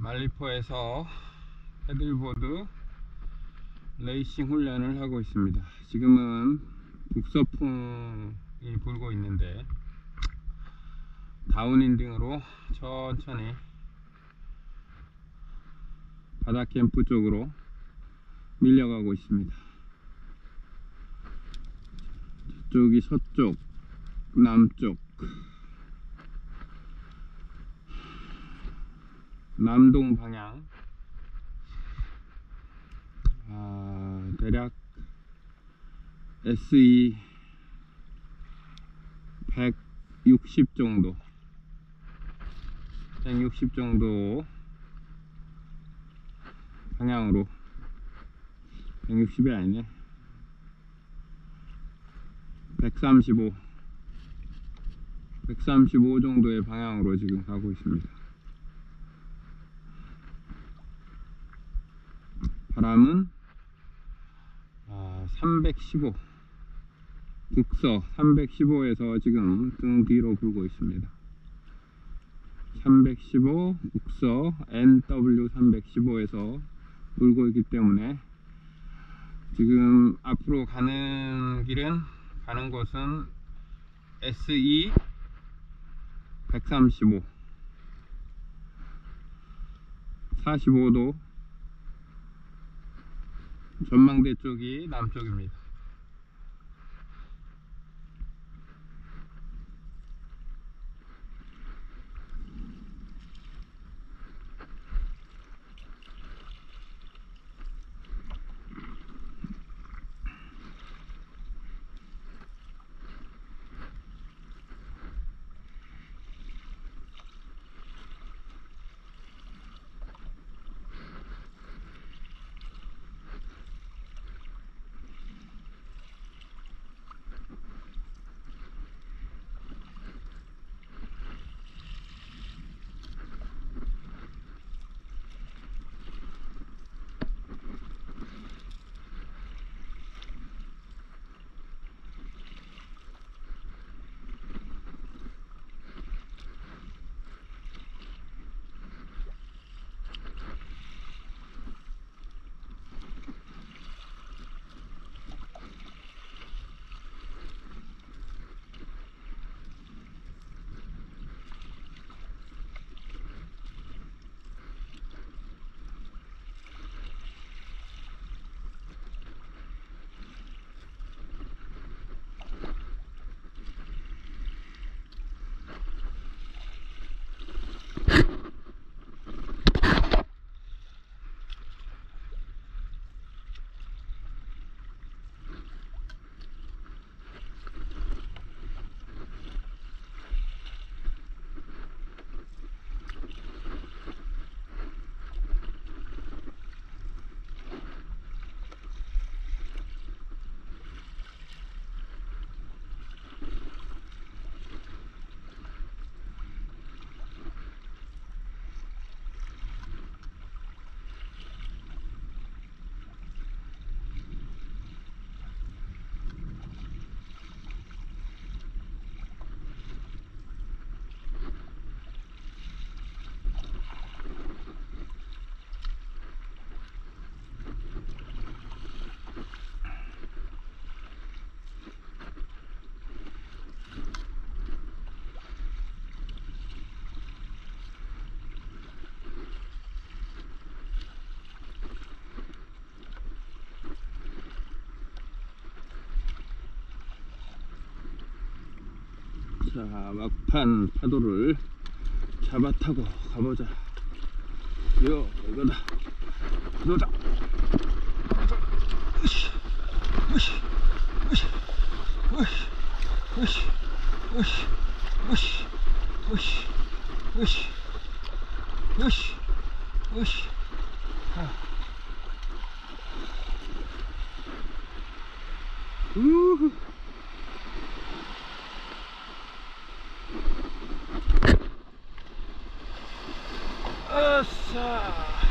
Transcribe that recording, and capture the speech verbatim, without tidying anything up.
말리포에서 패들보드 레이싱 훈련을 하고 있습니다. 지금은 북서풍이 불고 있는데 다운윈딩으로 천천히 바다 캠프 쪽으로 밀려가고 있습니다. 저쪽이 서쪽, 남쪽, 남동 방향. 아, 대략 에스이 백육십 정도 백육십 정도 방향으로, 백육십이 아니네, 백삼십오 백삼십오 정도의 방향으로 지금 가고 있습니다. 바람은 아, 삼백십오, 북서 삼백십오에서 지금 등 뒤로 불고 있습니다. 삼백십오, 북서 엔더블유 삼백십오에서 불고 있기 때문에 지금 앞으로 가는 길은, 가는 곳은 에스이 백삼십오, 사십오 도, 전망대 쪽이 남쪽입니다. 자, 막판 파도를 잡아타고 가보자. 요, 이거다. 파도다. 으쌰, 으쌰, 으쌰, 으쌰, 으쌰, 으쌰, 으쌰, 으쌰, 으쌰, 으쌰. 우후. 아싸.